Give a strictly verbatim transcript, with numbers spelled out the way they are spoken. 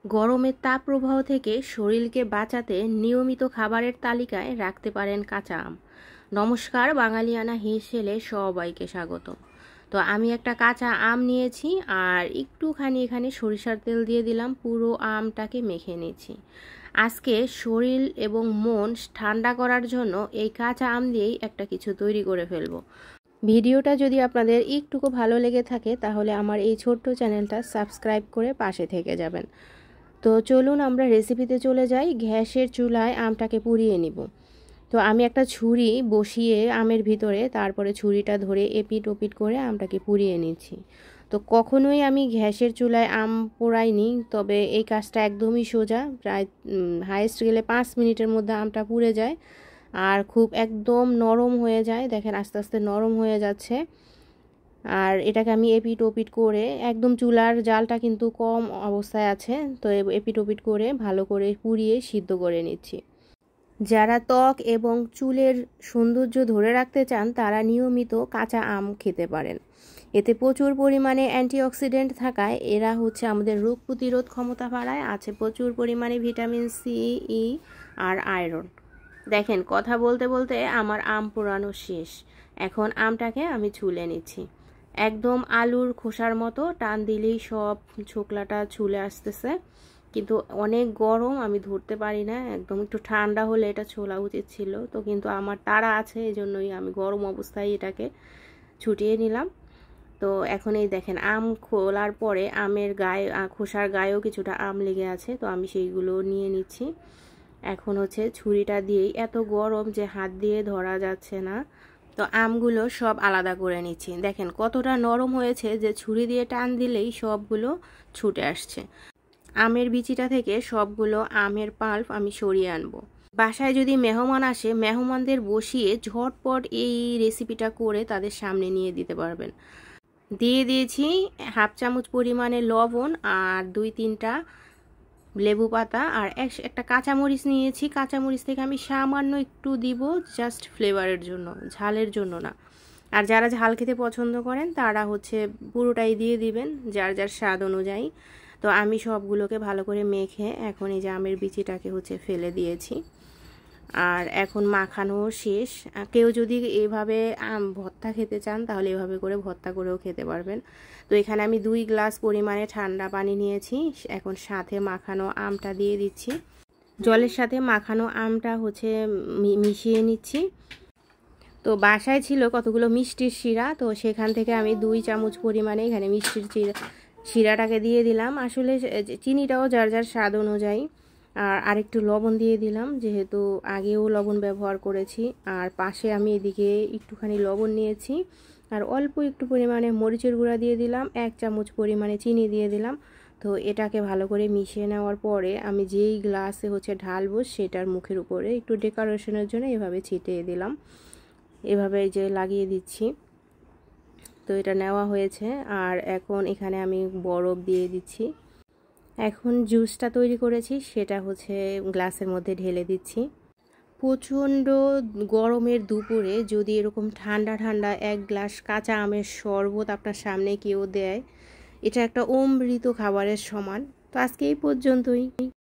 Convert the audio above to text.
গরমের তাপপ্রবাহ থেকে শরীরকে বাঁচাতে নিয়মিত খাবারের তালিকায় রাখতে পারেন কাঁচা আম। নমস্কার, বাঙালিয়ানা হেসেলে সবাইকে স্বাগত। তো আমি একটা কাঁচা আম নিয়েছি আর একটুখানি এখানে সরিষার তেল দিয়ে দিলাম, পুরো আমটাকে মেখে নিয়েছি। আজকে শরীর এবং মন ঠান্ডা করার জন্য এই কাঁচা আম দিয়েই একটা কিছু তৈরি করে ফেলবো। ভিডিওটা যদি আপনাদের একটুকু ভালো লেগে থাকে তাহলে আমার এই ছোট্ট চ্যানেলটা সাবস্ক্রাইব করে পাশে থেকে যাবেন। তো চলুন আমরা রেসিপিতে চলে যাই। গ্যাসের চুলায় আমটাকে পুড়িয়ে নিব। তো আমি একটা ছুরি বসিয়ে আমের ভিতরে তারপরে ছুরিটা ধরে এপিট ওপিট করে আমটাকে পুড়িয়ে নিচ্ছি। তো কখনোই আমি গ্যাসের চুলায় আম পোড়াইনি, তবে এই কাজটা একদমই সোজা। প্রায় হাইস্ট গেলে পাঁচ মিনিটের মধ্যে আমটা পুড়ে যায় আর খুব একদম নরম হয়ে যায়। দেখেন আস্তে আস্তে নরম হয়ে যাচ্ছে। আর এটাকে আমি এপিট ওপিট করে, একদম চুলার জালটা কিন্তু কম অবস্থায় আছে, তো এপিট ওপিট করে ভালো করে পুড়িয়ে সিদ্ধ করে নিচ্ছি। যারা ত্বক এবং চুলের সৌন্দর্য ধরে রাখতে চান তারা নিয়মিত কাঁচা আম খেতে পারেন। এতে প্রচুর পরিমাণে অ্যান্টিঅক্সিডেন্ট থাকায় এরা হচ্ছে আমাদের রোগ প্রতিরোধ ক্ষমতা বাড়ায়। আছে প্রচুর পরিমাণে ভিটামিন সি, ই আর আয়রন। দেখেন কথা বলতে বলতে আমার আম পোড়ানো শেষ। এখন আমটাকে আমি ছুলে নিচ্ছি। একদম আলুর খোসার মতো টান দিলেই সব ছোকলাটা ছুলে আসতেছে, কিন্তু অনেক গরম, আমি ধরতে পারি না। একদম একটু ঠান্ডা হলে এটা ছোলা উচিত ছিল, তো কিন্তু আমার তাড়া আছে, এই জন্যই আমি গরম অবস্থায় এটাকে ছুটিয়ে নিলাম। তো এখন এই দেখেন আম খোলার পরে আমের গায়ে, খোসার গায়েও কিছুটা আম লেগে আছে, তো আমি সেইগুলো নিয়ে নিচ্ছি। এখন হচ্ছে ছুরিটা দিয়েই, এত গরম যে হাত দিয়ে ধরা যাচ্ছে না, তো আমগুলো সব আলাদা করে নিচ্ছি। দেখেন কতটা নরম হয়েছে যে ছুরি দিয়ে টান দিলেই সবগুলো ছুটে আসছে। আমের বিচিটা থেকে সবগুলো আমের পাল্প আমি সরিয়ে আনবো। বাসায় যদি মেহমান আসে, মেহমানদের বসিয়ে ঝটপট এই রেসিপিটা করে তাদের সামনে নিয়ে দিতে পারবেন। দিয়ে দিয়েছি হাফ চামচ পরিমাণে লবণ আর দুই তিনটা লেবু পাতা আর একটা কাঁচামরিচ নিয়েছি। কাঁচামরিচ থেকে আমি সামান্য একটু দিব, জাস্ট ফ্লেভারের জন্য, ঝালের জন্য না। আর যারা ঝাল খেতে পছন্দ করেন তারা হচ্ছে পুরোটাই দিয়ে দিবেন যার যার স্বাদ অনুযায়ী। তো আমি সবগুলোকে ভালো করে মেখে এখন এই যে আমের বিচিটাকে হচ্ছে ফেলে দিয়েছি। আর এখন মাখানো শেষ। কেউ যদি এভাবে আম ভর্তা খেতে চান তাহলে এভাবে করে ভর্তা করেও খেতে পারবেন। তো এখানে আমি দুই গ্লাস পরিমাণে ঠান্ডা পানি নিয়েছি। এখন সাথে মাখানো আমটা দিয়ে দিচ্ছি। জলের সাথে মাখানো আমটা হচ্ছে মিশিয়ে নিচ্ছি। তো বাসায় ছিল কতগুলো মিষ্টির শিরা, তো সেখান থেকে আমি দুই চামচ পরিমাণে এখানে মিষ্টির শিরা শিরাটাকে দিয়ে দিলাম। আসলে চিনিটাও যার যার স্বাদ অনুযায়ী। আর আরেকটু লবণ দিয়ে দিলাম, যেহেতু আগেও লবণ ব্যবহার করেছি। আর পাশে আমি এদিকে একটুখানি লবণ নিয়েছি আর অল্প একটু পরিমাণে মরিচের গুঁড়া দিয়ে দিলাম, এক চামচ পরিমাণে চিনি দিয়ে দিলাম। তো এটাকে ভালো করে মিশিয়ে নেওয়ার পরে আমি যেই গ্লাসে হচ্ছে ঢালবো সেটার মুখের উপরে একটু ডেকোরেশনের জন্য এভাবে ছিটিয়ে দিলাম, এভাবে যে লাগিয়ে দিচ্ছি। তো এটা নেওয়া হয়েছে আর এখন এখানে আমি বরফ দিয়ে দিচ্ছি। এখন জুসটা তৈরি করেছি সেটা হচ্ছে গ্লাসের মধ্যে ঢেলে দিচ্ছি। প্রচণ্ড গরমের দুপুরে যদি এরকম ঠান্ডা ঠান্ডা এক গ্লাস কাঁচা আমের শরবত আপনার সামনে কেউ দেয়, এটা একটা অমৃত খাবারের সমান। তো আজকে এই পর্যন্তই।